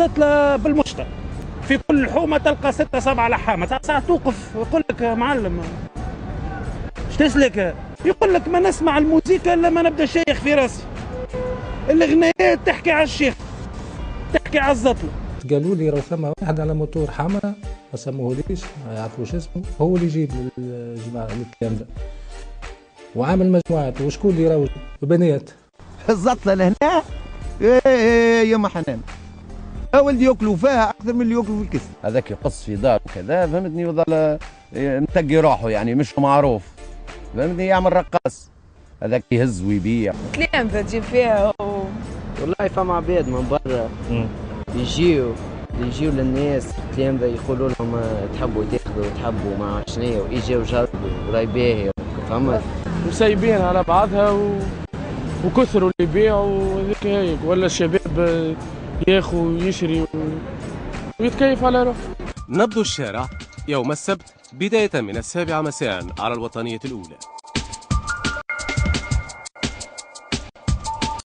الزطله بالمشتى، في كل حومه تلقى 6 7 لحامه، ساعه توقف يقول لك معلم اش تسلك؟ يقول لك ما نسمع الموسيقى الا ما نبدا شيخ في راسي. الاغنيات تحكي على الشيخ، تحكي على الزطله. قالوا لي راه ثم واحد على موتور حمراء ما سموهوليش ما يعرفوش اسمه، هو اللي يجيب للجماعه الكلام ده وعامل مجموعات. وشكون اللي يروج؟ بنات الزطله لهنا يا ما حنان ولدي ياكلوا فيها اكثر من اللي ياكلوا في الكسر. هذاك يقص في دار وكذا فهمتني، وظل متقي روحه يعني مش معروف فهمتني، يعمل رقاص هذاك يهز ويبيع. كلام تجيب فيها والله فما عباد من برا يجيو للناس الكلام ذا يقولوا لهم تحبوا تاخذوا تحبوا ما شنيا ويجيو جربوا وراي باهي فهمت، وسايبين على بعضها وكثروا اللي يبيعوا هذيك هيك، ولا الشباب ياخذ ويشري ويتكيف على روحه. نبض الشارع يوم السبت بداية من 7 مساء على الوطنية الأولى.